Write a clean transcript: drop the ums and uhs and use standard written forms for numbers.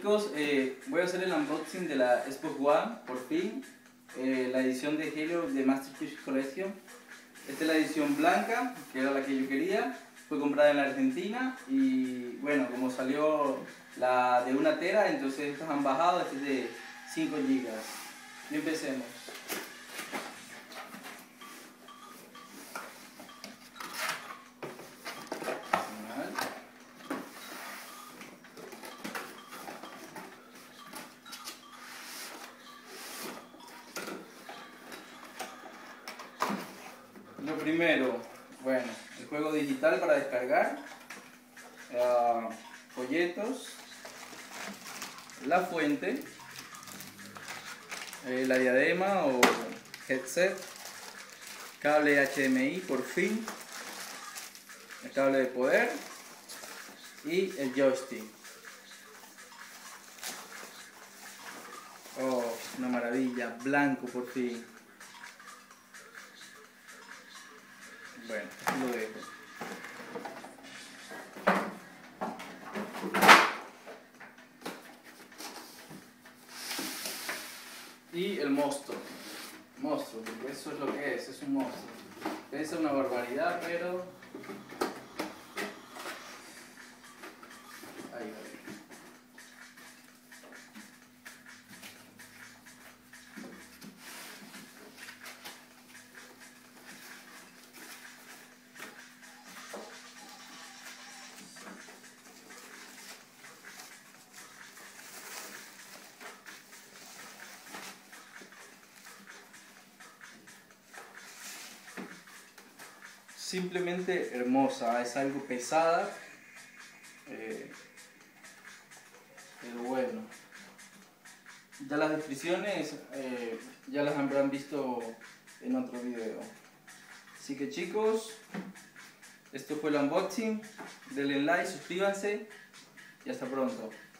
chicos, voy a hacer el unboxing de la Xbox One, por fin. La edición de Halo de Masterpiece Collection. Esta es la edición blanca, que era la que yo quería. Fue comprada en la Argentina y bueno, como salió la de 1 tera, entonces estas han bajado. Esta es de 5 GB. Y empecemos. Lo primero, bueno, el juego digital para descargar, folletos, la fuente, la diadema o headset, cable HDMI por fin, el cable de poder y el joystick. Oh, una maravilla, blanco por fin. Bueno, aquí lo dejo. Y el monstruo, porque eso es lo que es un monstruo. Pesa una barbaridad, pero ahí va. Simplemente hermosa, es algo pesada, pero bueno, ya las descripciones ya las habrán visto en otro video. Así que chicos, esto fue el unboxing, denle like, suscríbanse y hasta pronto.